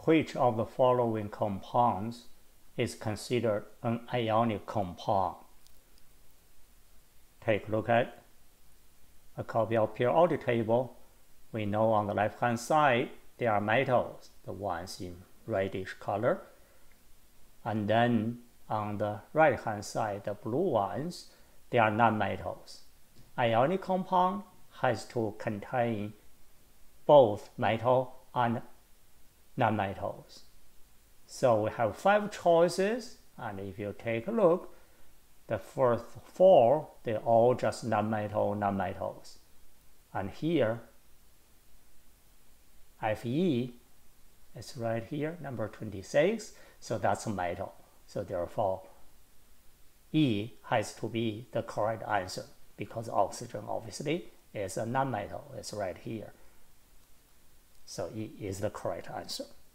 which of the following compounds is considered an ionic compound? Take a look at a copy of periodic table. We know on the left-hand side there are metals, the ones in reddish color. And then on the right-hand side, the blue ones, they are nonmetals. Ionic compound has to contain both metal and nonmetals. So we have 5 choices, and if you take a look, the first 4, they're all just nonmetals. And here, Fe is right here, number 26, so that's a metal. So therefore, E has to be the correct answer, because oxygen obviously is a nonmetal, it's right here. So E is the correct answer.